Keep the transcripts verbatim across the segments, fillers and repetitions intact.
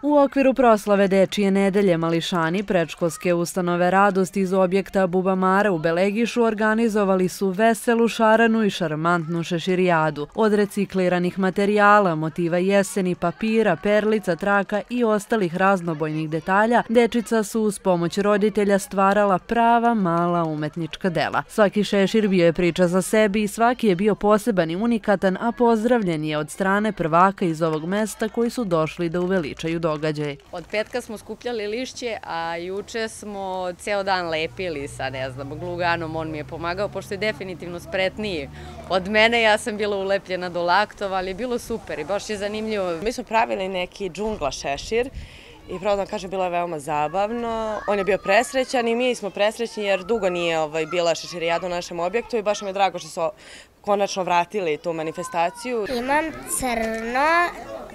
U okviru proslave Dečije nedelje mališani predškolske ustanove Radost iz objekta Bubamara u Belegišu organizovali su veselu, šarenu i šarmantnu šeširijadu. Od recikliranih materijala, motiva jeseni, papira, perlica, traka i ostalih raznobojnih detalja, dečica su uz pomoć roditelja stvarala prava mala umetnička dela. Svaki šešir bio je priča za sebi i svaki je bio poseban i unikatan, a pozdravljen je od strane prvaka iz ovog mesta koji su došli da uveličaju događaj. Od petka smo skupljali lišće, a juče smo ceo dan lepili sa, ne znam, gluganom, on mi je pomagao, pošto je definitivno spretniji od mene, ja sam bila ulepljena do laktova, ali je bilo super i baš je zanimljivo. Mi smo pravili neki džungla šešir i pravo da vam kažem, bilo je veoma zabavno. On je bio presrećan i mi smo presrećni jer dugo nije bila šeširijada u našem objektu i baš mi je drago što su konačno vratili tu manifestaciju. Imam crno,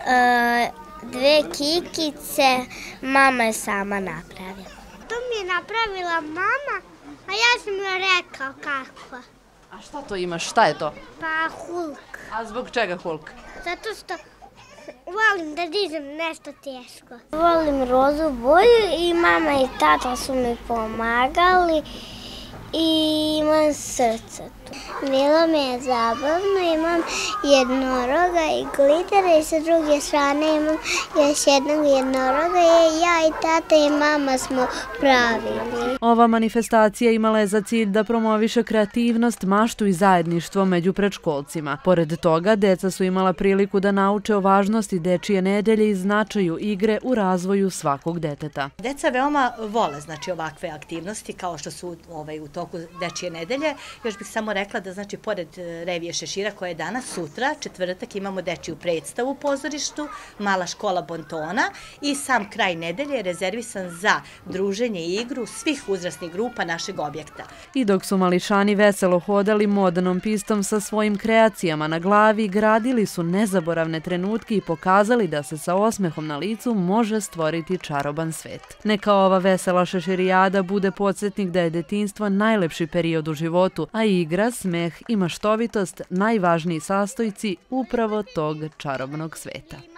dve kikice, mama je sama napravila. To mi je napravila mama, a ja sam joj rekao kako. A šta to imaš? Šta je to? Pa Hulk. A zbog čega Hulk? Zato što volim da dižem nešto teško. Volim rozu boju i mama i tata su mi pomagali i imam srce tu. Bilo mi je zabavno, imam jednoroga i glitera i sa druge strane imam još jednog jednoroga i ja i tata i mama smo pravili. Ova manifestacija imala je za cilj da promoviše kreativnost, maštu i zajedništvo među predškolcima. Pored toga, deca su imala priliku da nauče o važnosti Dečije nedelje i značaju igre u razvoju svakog deteta. Deca veoma vole znači ovakve aktivnosti kao što su ovaj, u toku Dečije nedelje. Još bih samo rekla da znači pored revije šešira koje je danas, sutra, četvrtak, imamo dečiju predstavu u pozorištu, mala škola bontona i sam kraj nedelje je rezervisan za druženje i igru svih uzrasnih grupa našeg objekta. I dok su mališani veselo hodali modernom pistom sa svojim kreacijama na glavi, gradili su nezaboravne trenutke i pokazali da se sa osmehom na licu može stvoriti čaroban svet. Neka ova vesela šeširijada bude podsjetnik da je detinjstvo najlepši period u životu, a igra, smeh i maštovitost najvažniji sastojci upravo tog čarobnog sveta.